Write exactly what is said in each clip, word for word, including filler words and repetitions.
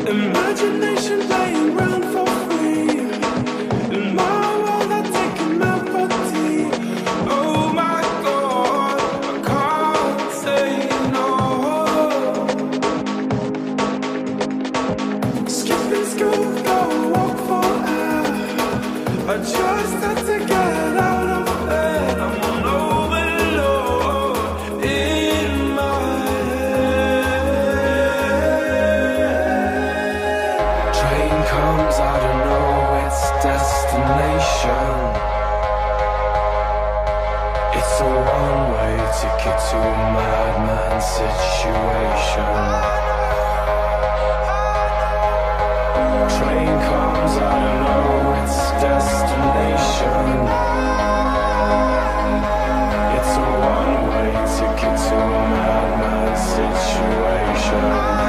Imagination playing round for free. In my world I take a melody. Oh my God, I can't say no. Skipping school, go walk for air. I just had to get out of bed. I'm on overload in my head. Train comes, I don't know its destination. It's a one-way ticket to a madman situation. Train comes, I don't know its destination. It's a one-way ticket to a madman situation.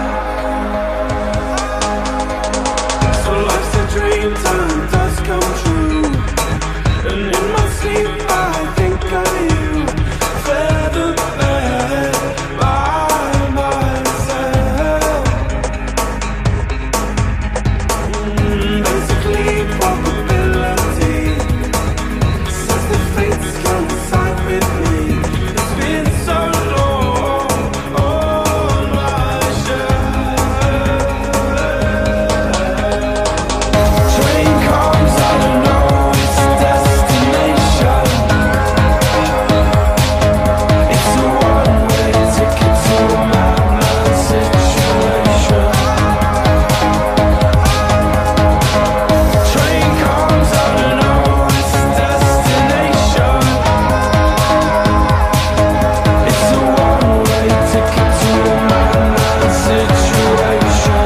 So life's a dream, time does come true. And in my sleep I think of you. Feather bed by myself. Mm, basically probability says the fates coincide with me. It's been so long on my shelf. Train comes, I don't know its destination. It's a one-way ticket to a madman situation. Train comes, I don't know its destination. It's a one-way ticket to a madman situation.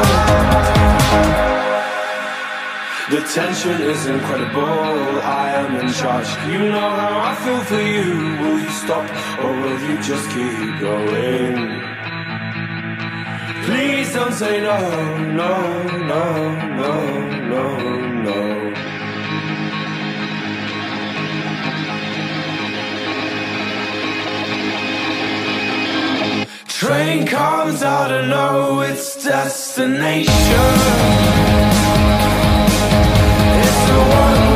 The tension is incredible, I am in charge. You know how I feel for you. Will you stop or will you just keep going? Please don't say no, no, no, no, no, no. Train comes, I don't know its destination. It's the one